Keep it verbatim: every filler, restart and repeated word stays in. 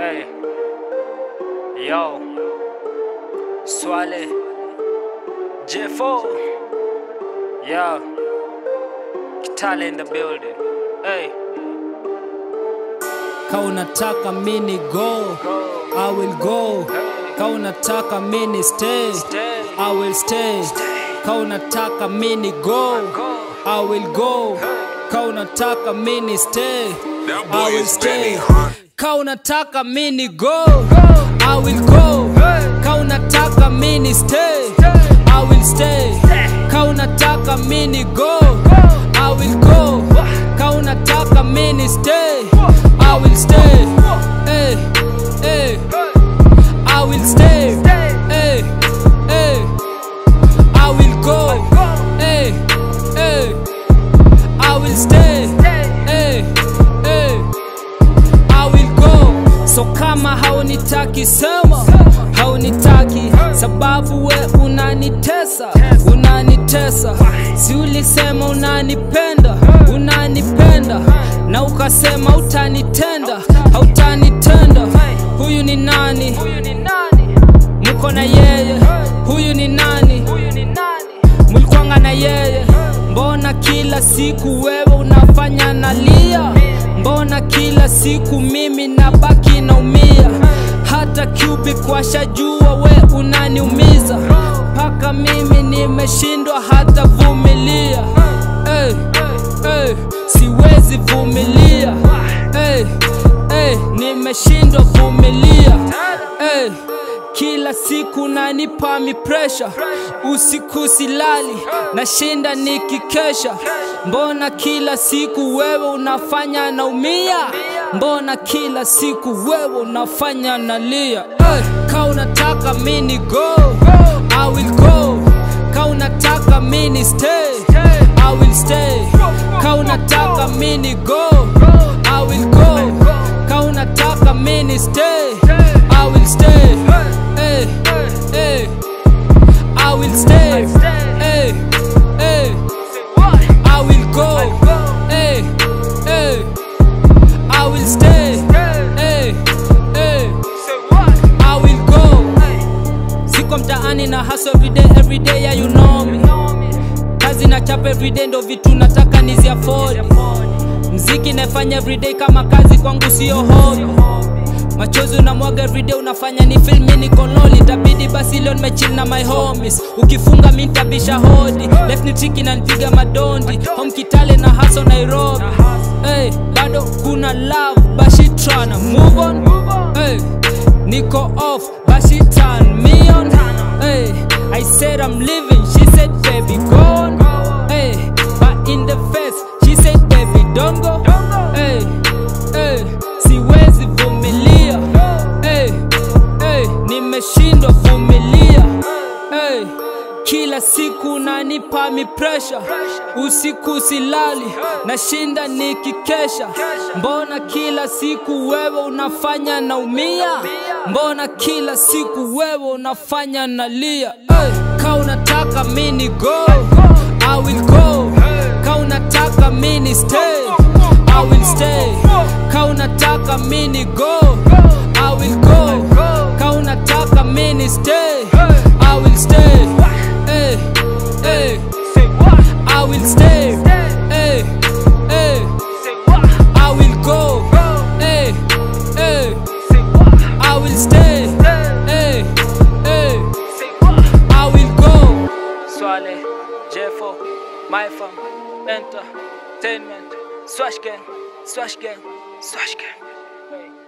Hey, yo, Swale, J four, yo, Kitale in the building. Hey, Ka unataka mini go, I will go. Ka unataka mini stay, I will stay. Ka unataka mini go, I will go. Ka unataka mini stay, I will stay. Ka unataka mini go, I will go. Ka unataka mini stay, I will stay. Ka unataka mini go, I will go. Ka unataka mini stay, I will stay. Hey, hey, I will stay. Hey, hey, I will go. Hey, hey, I will stay. Hey, hey, I will go. So kama haunitaki sema haunitaki, sababu we unanitesa, unanitesa. Si ulisema unanipenda, unanipenda, na ukasema utanitenda, hautanitenda. Huyu ni nani? Muko na yeye. Huyu ni nani? Mulikuanga na yeye. Mbona kila siku wewe unafanya nalia? Mbona kila siku mimi nabaki naumia? Hata Cubic washajua we unaniumiza, paka mimi nimeshindwa hata vumilia. Hey, hey, siwezi vumilia. Hey, hey, nimeshindwa vumilia. Hey, kila siku nanipa mi pressure, usiku silali, nashinda nikikesha. Mbona kila siku wewe unafanya naumia? Mbona kila siku wewe unafanya nalia? Hey, ka unataka mini go, I will go. Ka unataka mini stay, I will stay. Ka unataka mini go, I will go. Ka unataka mini stay, I will stay. Hey, hey, I will stay. Hey, hey, I will go. Hey, hey, I will stay. Hey, hey, I will go. Siko mtaani na hustle every day, every day, yeah, you know me. Kazi na chapa every day, ndo vitu nataka nizi afford. Mziki nafanya every day kama kazi kwangu sio hobby. Machozi unamwaga everyday, unafanya ni feel mimi niko lonely. Itabidi basi leo nimechill na my homies. Ukifunga mimi nitabisha hodi. Left ni tricky na nipiga madondi. Home Kitale na hustle Nairobi. Hey, bado kuna love but she tryna move on. Hey, niko off but she turn me on. Hey, I said I'm leaving, she said baby go on. Hey, but in the face she said baby don't go. Hey, hey, siwezi vumilia. Hey, hey, nimeshindwa vumilia. Hey, kila siku nanipa mi pressure, usiku silali, nashinda nikikesha. Mbona kila siku wewe unafanya naumia? Mbona kila siku wewe unafanya nalia? Hey, ka unataka mini go, I will go. Ka unataka mini stay, I will stay. Ka unataka mini go, I will go. Ka unataka mini stay, I will stay. Hey, hey, I will stay. Hey, hey, I will go. Hey, hey, I will stay. Hey, hey, I will go. Swale, J four, my fam, entertainment, Swash gang, Swash gang, Swash gang. Hey.